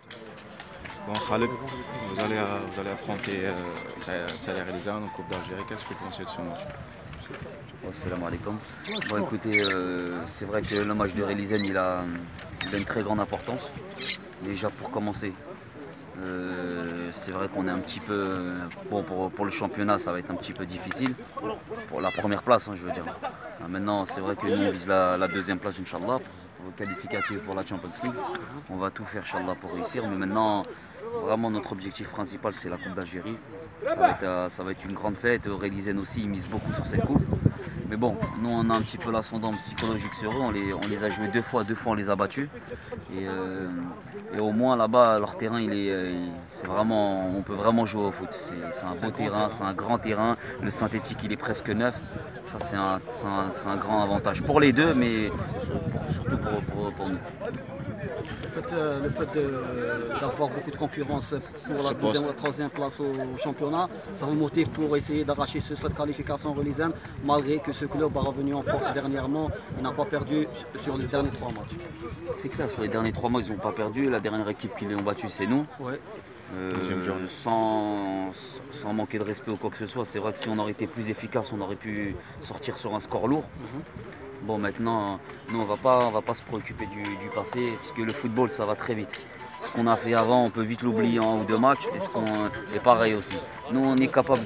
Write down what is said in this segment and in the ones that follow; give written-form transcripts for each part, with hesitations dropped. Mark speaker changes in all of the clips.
Speaker 1: Bon, Khaled, vous allez affronter Salih Rizan en Coupe d'Algérie. Qu'est-ce que vous pensez de ce match?
Speaker 2: Salam alaikum. Bon écoutez, c'est vrai que le match de Relisen il a une très grande importance. Déjà pour commencer, c'est vrai qu'on est un petit peu. Bon pour le championnat ça va être un petit peu difficile. Pour la première place, hein, je veux dire. Maintenant c'est vrai que nous on vise la deuxième place Inch'Allah pour le qualificatif pour la Champions League. On va tout faire Inch'Allah pour réussir. Mais maintenant vraiment notre objectif principal c'est la Coupe d'Algérie. Ça va être une grande fête. Relisen aussi il mise beaucoup sur cette coupe. Mais bon, nous on a un petit peu l'ascendant psychologique sur eux, on les a joués deux fois on les a battus. Et au moins là-bas, leur terrain, c'est vraiment, on peut vraiment jouer au foot. C'est un beau terrain, c'est un grand terrain, le synthétique il est presque neuf. Ça c'est un grand avantage pour les deux, mais surtout pour nous.
Speaker 3: Le fait d'avoir beaucoup de concurrence pour la deuxième ou la troisième place au championnat, ça vous motive pour essayer d'arracher cette qualification religieuse, malgré que ce club a revenu en force dernièrement, il n'a pas perdu sur les derniers 3 matchs.
Speaker 2: C'est clair, sur les derniers 3 matchs, ils n'ont pas perdu. La dernière équipe qui les ont battus, c'est nous.
Speaker 3: Ouais.
Speaker 2: Sans manquer de respect ou quoi que ce soit, c'est vrai que si on aurait été plus efficace, on aurait pu sortir sur un score lourd. Bon, maintenant, nous, on va pas se préoccuper du passé, parce que le football, ça va très vite. Ce qu'on a fait avant, on peut vite l'oublier en 1 ou 2 matchs, et pareil aussi. Nous, on est capable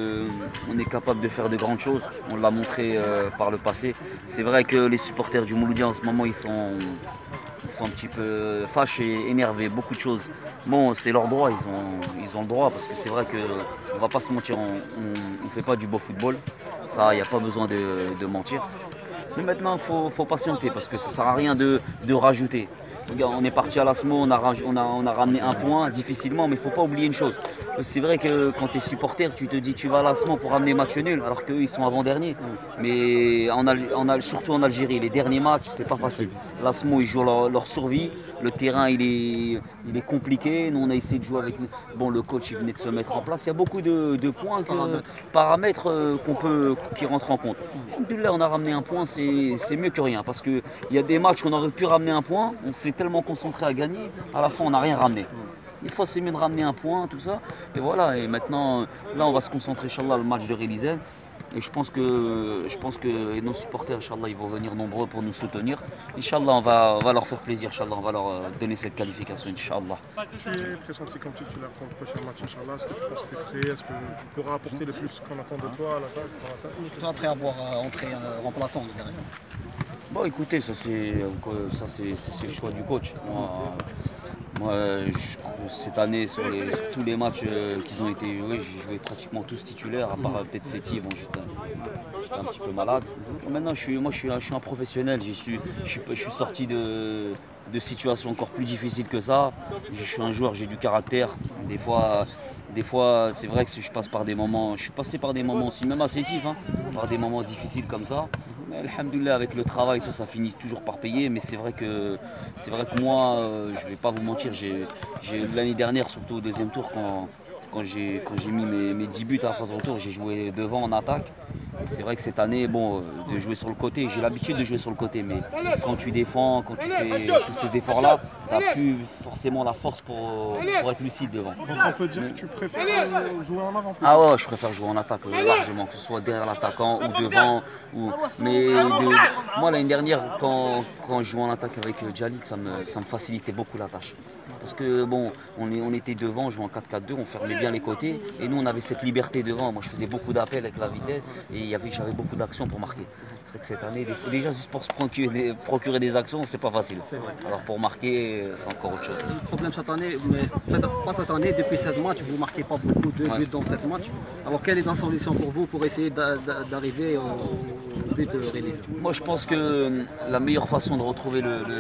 Speaker 2: de faire de grandes choses. On l'a montré par le passé. C'est vrai que les supporters du Mouloudia, en ce moment, ils sont un petit peu fâchés, énervés, beaucoup de choses. Bon, c'est leur droit, ils ont le droit, parce que c'est vrai qu'on va pas se mentir, on fait pas du beau football. Ça, il n'y a pas besoin de mentir. Mais maintenant, il faut patienter parce que ça ne sert à rien de rajouter. Regarde, on est parti à l'ASMO, on a ramené 1 point difficilement, mais il ne faut pas oublier une chose. C'est vrai que quand tu es supporter, tu te dis tu vas à l'ASMO pour ramener match nul, alors qu'eux ils sont avant-derniers. Mais surtout en Algérie, les derniers matchs, c'est pas facile. L'ASMO ils jouent leur survie, le terrain il est compliqué. Nous on a essayé de jouer avec. Bon, le coach il venait de se mettre en place. Il y a beaucoup de points, paramètres qui rentrent en compte. Là, on a ramené 1 point, c'est mieux que rien parce qu'il y a des matchs où on aurait pu ramener 1 point, on s'est tellement concentré à gagner, à la fin on n'a rien ramené. Des fois c'est mieux de ramener 1 point, tout ça. Et voilà, et maintenant là on va se concentrer Inch'Allah le match de Relisen. Et je pense que nos supporters, Inch'Allah, ils vont venir nombreux pour nous soutenir. Inch'Allah, on va leur faire plaisir, Inch'Allah, on va leur donner cette qualification, Inch'Allah.
Speaker 4: Tu es pressenti comme titulaire pour le prochain match, Inch'Allah. Est-ce que tu penses que tu es prêt? Est-ce que tu pourras apporter le plus qu'on attend de toi à l'attaque?
Speaker 3: Toi, après avoir entré remplaçant derrière.
Speaker 2: Bon, écoutez, ça c'est le choix du coach. Moi, cette année, sur tous les matchs qui ont été joués, j'ai joué pratiquement tous titulaires, à part peut-être Séti, bon, j'étais un petit peu malade. Maintenant, je suis un professionnel, je suis sorti de situations encore plus difficiles que ça. Je suis un joueur, j'ai du caractère. Des fois, c'est vrai que je passe par des moments, je suis passé par des moments aussi, même à Sétif, hein, par des moments difficiles comme ça. Mais alhamdoulilah, avec le travail, ça finit toujours par payer. Mais c'est vrai que moi, je ne vais pas vous mentir, l'année dernière, surtout au deuxième tour, quand j'ai mis mes 10 buts à la phase retour, j'ai joué devant en attaque. C'est vrai que cette année, bon, de jouer sur le côté, j'ai l'habitude de jouer sur le côté, mais quand tu défends, quand tu fais tous ces efforts-là, tu n'as plus forcément la force pour être lucide devant.
Speaker 4: Donc on peut dire que tu préfères jouer en avant?
Speaker 2: Ah ouais, je préfère jouer en attaque largement, que ce soit derrière l'attaquant ou devant. Moi, l'année dernière, quand je jouais en attaque avec Djali, ça me facilitait beaucoup la tâche. Parce que bon, on était devant, on jouait en 4-4-2, on fermait bien les côtés. Et nous, on avait cette liberté devant. Moi, je faisais beaucoup d'appels avec la vitesse et j'avais beaucoup d'actions pour marquer. C'est vrai que cette année, déjà juste pour se procurer des actions, c'est pas facile. Alors pour marquer, c'est encore autre chose.
Speaker 3: Le problème cette année, mais peut-être pas cette année, depuis 7 matchs, vous ne marquez pas beaucoup de buts dans 7 matchs. Alors quelle est la solution pour vous pour essayer d'arriver au but de Relisen?
Speaker 2: Moi, je pense que la meilleure façon de retrouver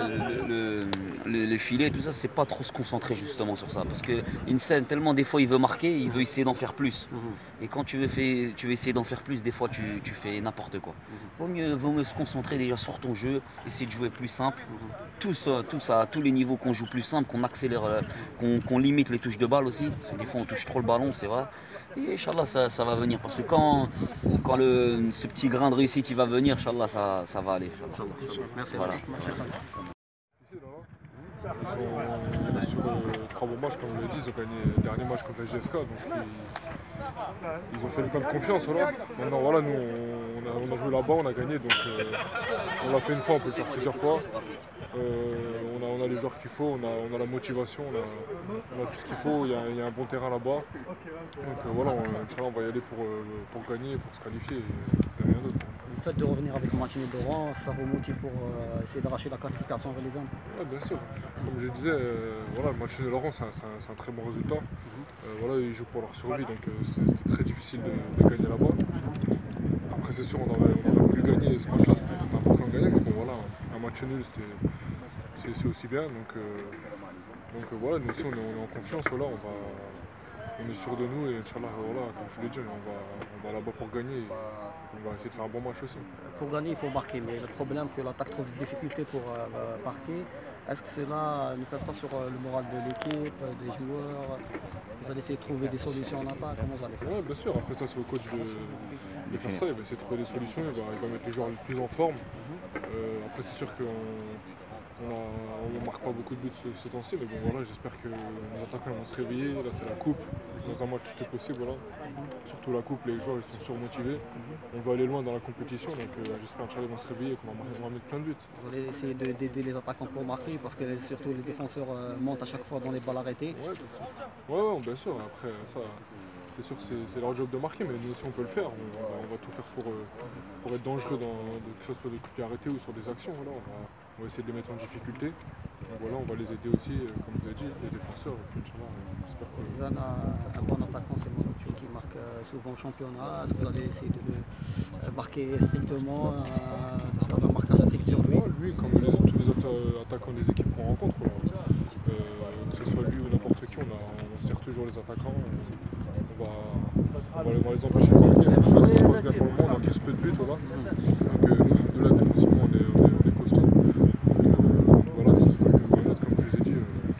Speaker 2: le filet, tout ça, c'est pas trop se concentrer justement sur ça. Parce qu'une scène, tellement des fois il veut marquer, il veut essayer d'en faire plus. Et quand tu veux essayer d'en faire plus, des fois tu fais n'importe quoi. Vaut mieux se concentrer déjà sur ton jeu, essayer de jouer plus simple. Tout ça, à tous les niveaux qu'on joue plus simple, qu'on accélère, qu'on limite les touches de balle aussi. Parce que des fois on touche trop le ballon, c'est vrai. Et Inch'Allah, ça va venir. Parce que quand ce petit grain de réussite il va venir, Inch'Allah, ça va aller.
Speaker 3: Merci.
Speaker 2: Voilà.
Speaker 4: Merci. Ils sont sur 3 bons matchs, comme je l'ai dit, ils ont gagné le dernier match contre la JSK, donc ils ont fait le plein de confiance. Voilà. Maintenant, voilà, nous, on a joué là-bas, on a gagné, donc on l'a fait une fois, on peut le faire plusieurs fois. On a les joueurs qu'il faut, on a la motivation, on a tout ce qu'il faut, il y a un bon terrain là-bas. Donc voilà, on va y aller pour gagner, pour se qualifier, et rien d'autre.
Speaker 3: Le fait de revenir avec Martini Doran, ça vous motive pour essayer d'arracher la qualification vers les Indes?
Speaker 4: Oui, bien sûr. Comme je disais, voilà, le match de Laurent, c'est un très bon résultat. Voilà, ils jouent pour leur survie, donc c'était très difficile de gagner là-bas. Après, c'est sûr, on aurait voulu gagner ce match-là, c'était important de gagner, mais bon, voilà, un match nul, c'est aussi bien. Donc voilà, nous aussi, on est en confiance, voilà, on est sûr de nous et Inch'Allah, voilà, comme je l'ai dit, on va là-bas pour gagner et on va essayer de faire un bon match aussi.
Speaker 3: Pour gagner, il faut marquer, mais le problème que l'attaque trouve des difficultés pour marquer, est-ce que cela ne pèse pas sur le moral de l'équipe, des joueurs? Vous allez essayer de trouver des solutions en attaque, comment vous allez faire?
Speaker 4: Oui, bien sûr, après ça c'est au coach de faire ça, il va essayer de trouver des solutions, il va mettre les joueurs les plus en forme. Après c'est sûr qu'on ne marque pas beaucoup de buts ces temps-ci, mais bon voilà, j'espère que nos attaquants vont se réveiller. Là c'est la coupe, dans un match tout est possible, voilà. Surtout la coupe, les joueurs ils sont surmotivés. On veut aller loin dans la compétition, donc j'espère qu'ils vont se réveiller et qu'on va mettre plein de buts.
Speaker 3: Vous allez essayer d'aider les attaquants pour marquer, parce que surtout les défenseurs montent à chaque fois dans les balles arrêtées.
Speaker 4: Ouais, bien sûr, après ça, c'est sûr que c'est leur job de marquer, mais nous aussi on peut le faire. On va tout faire pour être dangereux, que ce soit des coups arrêtés ou sur des actions. Voilà, on va essayer de les mettre en difficulté. Donc voilà, on va les aider aussi, comme vous avez dit, les défenseurs. Et puis, j'espère que...
Speaker 3: Vous avez un bon attaquant, c'est Monocho qui marque souvent au championnat. Est-ce que vous allez essayer de le marquer strictement, de faire un marquage strict sur lui?
Speaker 4: Lui, comme tous les autres attaquants des équipes qu'on rencontre, que ce soit lui ou n'importe qui, on sert toujours les attaquants. On va les empêcher de marquer. Ça se passe bien pour le moment, on encaisse peu de buts. Voilà. Donc de là, défensivement, on est costaud. Donc voilà, que ce soit lui ou un autre, comme je vous ai dit,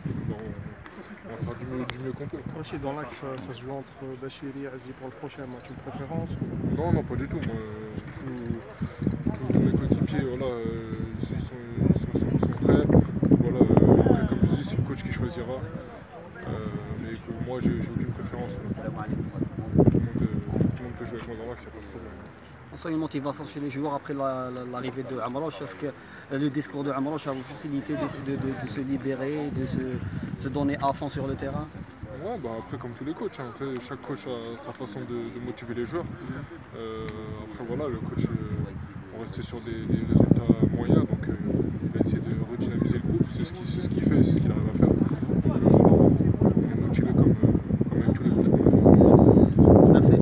Speaker 4: on va faire du mieux qu'on peut.
Speaker 5: Rachid, dans l'axe, ça se joue entre Bachiri et Azi pour le prochain match, une préférence ou...
Speaker 4: Non, pas du tout. Moi, tous mes coéquipiers, voilà, ils sont prêts. Voilà, après, comme je vous dis, c'est le coach qui choisira. Mais que moi, j'ai aucune préférence. Tout le monde peut jouer avec moi dans l'axe, il n'y a pas de problème.
Speaker 3: On sent une motivation chez les joueurs après l'arrivée de Amrouche. Est-ce que le discours de Amrouche a vous facilité de se libérer, de se donner à fond sur le terrain?
Speaker 4: Ouais, après comme tous les coachs, hein, chaque coach a sa façon de motiver les joueurs. Après voilà, le coach on restait sur des résultats moyens, donc il va essayer de redynamiser le groupe, c'est ce qu'il fait, c'est ce qu'il arrive à faire. Donc on est motivé comme avec tous les coachs qu'on a.
Speaker 3: Merci.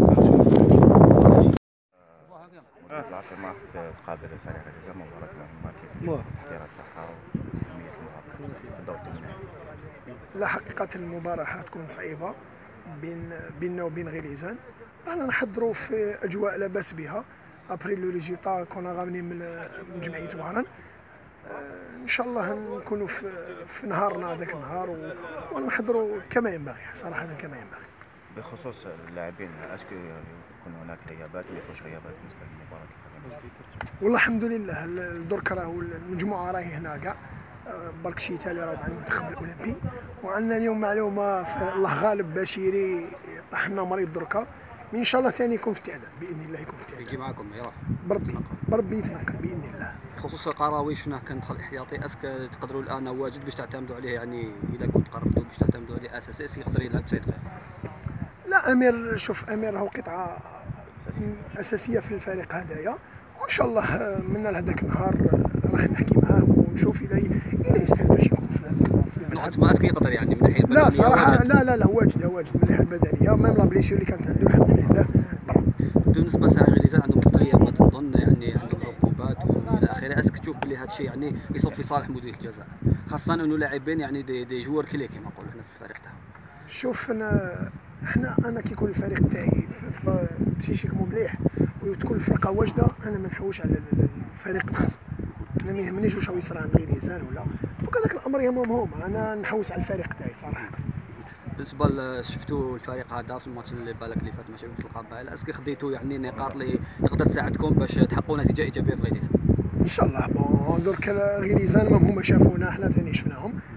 Speaker 1: العاصمة تقابل سريع غريزة مباراة مهمة كيف تشوف التحضيرات تاعها وأهمية المباراة في الدور الثمانية؟
Speaker 6: لا حقيقة المباراة حتكون صعيبة بيننا وبين غليزان. رانا نحضروا في أجواء لا بأس بها أبري لو ريزولتا كنا غامنين من جمعية وهران. إن شاء الله نكونوا في نهارنا هذاك النهار ونحضروا كما ينبغي صراحة كما ينبغي.
Speaker 1: بخصوص اللاعبين اسكو يكون هناك غيابات ما يكونش غيابات بالنسبه للمباراه القادمه؟
Speaker 6: والله الحمد لله درك راهو المجموعه راهي هنا كاع برك شي تالي راهو مع المنتخب الاولمبي وعندنا اليوم معلومه الله غالب بشيري طاح لنا مريض دركا ان شاء الله ثاني يكون في التعداد باذن الله يكون في التعداد
Speaker 3: يجي معكم يروح
Speaker 6: بربي يتنقل باذن الله.
Speaker 3: بخصوص القراوي شفناه كان دخل احتياطي، اسك تقدروا الان واجد باش تعتمدوا عليه، يعني اذا كنت قررتوا باش تعتمدوا عليه اساسي يقدر يلعب 90 دقيقه؟
Speaker 6: لا امير، شوف امير هو قطعه اساسيه في الفريق هذايا، وان شاء الله من هذاك النهار راح نحكي معاه ونشوف اذا يستاهل باش يكون في الملعب.
Speaker 3: ما اسك يقدر يعني من ناحيه
Speaker 6: لا صراحه لا واجد من الناحيه البدنيه، ميم لا بليسيور اللي كانت عنده الحمد لله برا.
Speaker 3: بالنسبه لسريع غليزان عندهم 3 غيابات نظن، يعني عندهم عقوبات والى اخره، اسك تشوف بلي هذا الشيء يعني يصب في صالح مدير الجزاء، خاصه انه لاعبين يعني دي جوار كلي كما نقولوا هنا في الفريق تاعهم؟
Speaker 6: شوف انا كي يكون الفريق تاعي بسيشيكمون مليح وتكون الفرقه واجده، انا ما نحوش على الفريق الخصم، انا ما يهمنيش واش يصرى عند غليزان ولا دوك، هذاك الامر يهمهم، انا نحوس على الفريق تاعي صراحه.
Speaker 3: بالنسبه شفتوا الفريق هذا في الماتش اللي بالك اللي فات ماشي مثل القبائل، اسكو خديتوا يعني نقاط اللي تقدر تساعدكم باش تحققوا نتيجه ايجابيه في غليزان؟
Speaker 6: ان شاء الله. درك غليزان ما هما شافونا، حنا ثاني شفناهم،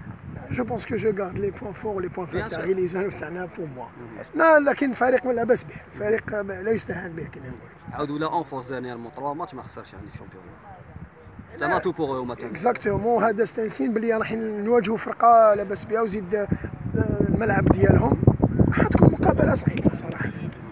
Speaker 6: جو بونس كو جو غارد لي بوان فور لي بوان فور تاع غيليزان وتاعنا بور موا. لا لكن الفريق لا باس به، الفريق لا يستهان به كما نقول.
Speaker 3: عاودوا لا اونفورس دانييرمون 3 ماتش ما خسرش يعني في الشامبيون. زعما تو بوغ هما تاع
Speaker 6: اكزاكتومون. هذا استنسين بلي راح نواجهوا فرقه لاباس بها وزيد الملعب ديالهم حتكون مقابله صعيبه صراحه.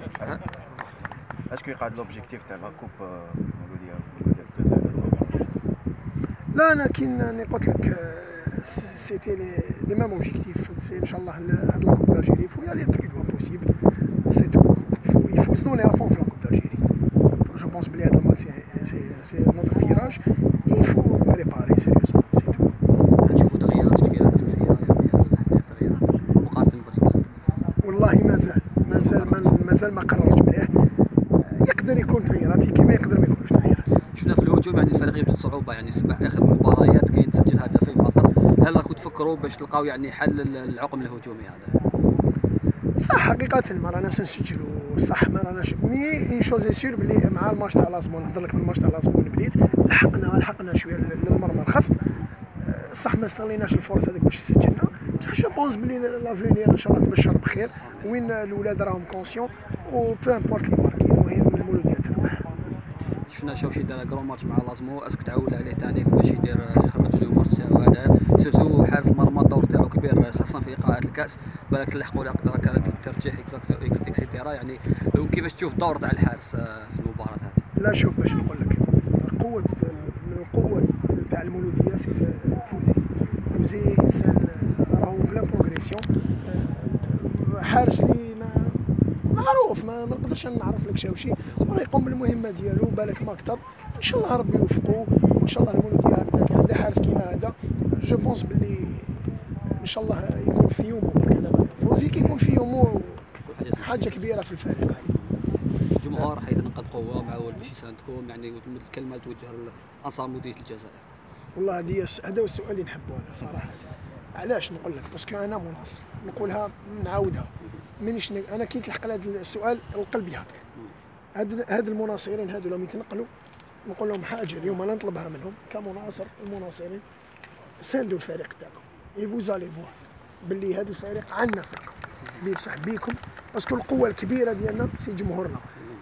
Speaker 1: اسكو يقعد لوبجيكتيف تاع لا كوب مولوديه ديال الجزائر؟
Speaker 6: لا انا كي قلت لك سيتي لي ميم اوبجيكتيف. سي ان شاء الله هاد لا كوب دالجيري فو يالي البلو لوان بوسيبل. سي تو يفو سدوني افون في لا كوب دالجيري. جو بونس بلي هاد الماتش سي نوتر فيراج يفو بريباري سيريوسمون. سي تو.
Speaker 3: نشوفوا تغييرات التشكيله الاساسيه يعني دير تغييرات مقارنه بالماتش.
Speaker 6: والله مازال ما قررت مليح. يقدر يكون تغييرات كيما يقدر ما يكونش تغييرات.
Speaker 3: شفنا في الهجوم يعني الفريق يوجد صعوبه يعني 7 اخر مباريات كاين تسجل هدفين فقط. هل راكم تفكروا باش تلقاو يعني حل العقم الهجومي هذا؟
Speaker 6: صح حقيقة ما راناش نسجلوا صح ما راناش مي ان شوز سير بلي مع الماتش تاع لازمون نهضر لك من الماتش تاع لازمون بديت لحقنا شويه للمرمى الخصم. صح ما استغليناش الفرص هذيك باش سجلنا بصح جو بونس بلي لافونير ان شاء الله تبشر بخير وين الاولاد راهم كونسيون و بو امبورت لي ماركي المهم المولوديه تربح.
Speaker 3: شفنا شاوشي دار كرون ماتش مع لازمو اسك تعول عليه ثاني باش يخرج له الماتش تاعو هذا سيرتو حارس المرمى الدور تاعو كبير خاصه في ايقاعات الكاس بالك لحقوا كانت الترجيح اكسيتيرا يعني كيفاش تشوف الدور تاع الحارس في المباراه هذه؟
Speaker 6: لا شوف باش نقول لك قوه من القوه تاع المولوديه سي فوزي انسان راهو بلا بروغريسيون حارس لي معروف ما نقدرش نعرف لك شاوشي راه يقوم بالمهمه ديالو بالك ما اكثر. ان شاء الله ربي يوفقو وان شاء الله المولوديه هكذاك عندها حارس كيما هذا جو بونس بلي ان شاء الله يكون في يومه. برك فوزي كيكون في يومه حاجه كبيره في الفريق.
Speaker 3: الجمهور حيث نقد قوه معول باش يساندكم يعني الكلمه توجه لانصار مولوديه الجزائر.
Speaker 6: والله هذا هو السؤال اللي نحبه انا صراحه. علاش نقول لك باسكو انا مناصر نقولها نعاودها مانيش انا كي تلحق هذا السؤال القلب يهضر. هاد المناصرين هادو لما يتنقلوا نقول لهم حاجه اليوم انا نطلبها منهم كمناصر. المناصرين ساندوا الفريق تاعكم اي فوزالي فوا باللي هذا الفريق عندنا فريق بصح بيكم باسكو القوه الكبيره ديالنا سي جمهورنا.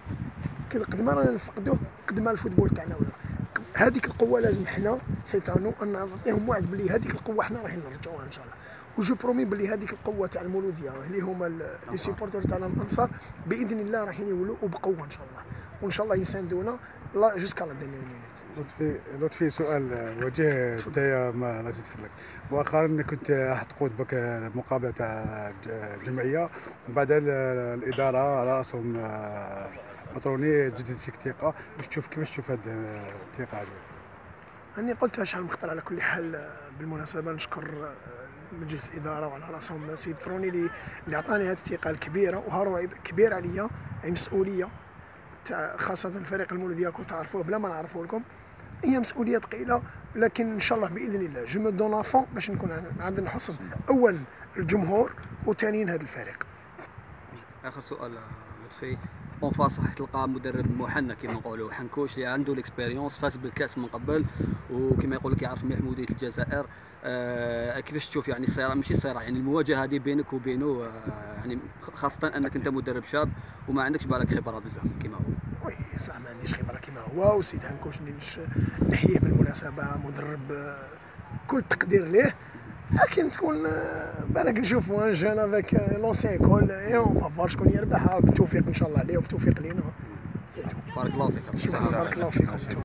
Speaker 6: قد ما رانا نفقدوه قد ما الفوتبول تاعنا هذيك القوه لازم حنا سيتانو ان نعطيهم وعد باللي هذيك القوه حنا راح نرجعوها ان شاء الله. وجو برومي باللي هذيك القوه تاع المولوديه اللي هما لي سيبورتور تاعنا الانصار باذن الله راح يولوا وبقوه ان شاء الله وان شاء الله يساندونا لا جوسكا لا دينيير مينيت.
Speaker 7: لطفي سؤال وجه نتايا ما نزيد فضلك. مؤخرا كنت تقود بك مقابله تاع الجمعيه ومن بعد الاداره على راسهم مطروني جدد فيك ثقه. كيفاش تشوف هذه الثقه هذه؟
Speaker 6: اني قلتها شحال مختار. على كل حال بالمناسبه نشكر مجلس اداره وعلى راسهم سيد تروني اللي عطاني هذه الثقه الكبيره وهو كبير عليا اي مسؤوليه تاع خاصه فريق المولوديه كنت تعرفوه بلا ما نعرفوا لكم. هي مسؤوليه ثقيله لكن ان شاء الله باذن الله جو مو دون افون باش نكون عند نحصل اولا الجمهور وثانيا هذا الفريق.
Speaker 3: اخر سؤال لطفي اون فاس راح تلقى مدرب محنك كما نقولوا حنكوش اللي عنده الاكسبيريونس فاز بالكاس من قبل وكما يقول لك يعرف مليح مولوديه الجزائر. كيفاش تشوف يعني الصراع ماشي الصراع يعني المواجهه هذه بينك وبينه يعني خاصه انك انت مدرب شاب وما عندكش بالك خبره بزاف كما هو؟
Speaker 6: وي صح ما عنديش خبره كما هو وسيد هنكوش نحييه بالمناسبه مدرب كل تقدير ليه لكن تكون بالك نشوفوا ان جون افيك لونسيان كول اي اون فافور شكون يربح بالتوفيق ان شاء الله عليه وبالتوفيق لينا.
Speaker 3: بارك الله فيك.
Speaker 6: بارك الله فيكم.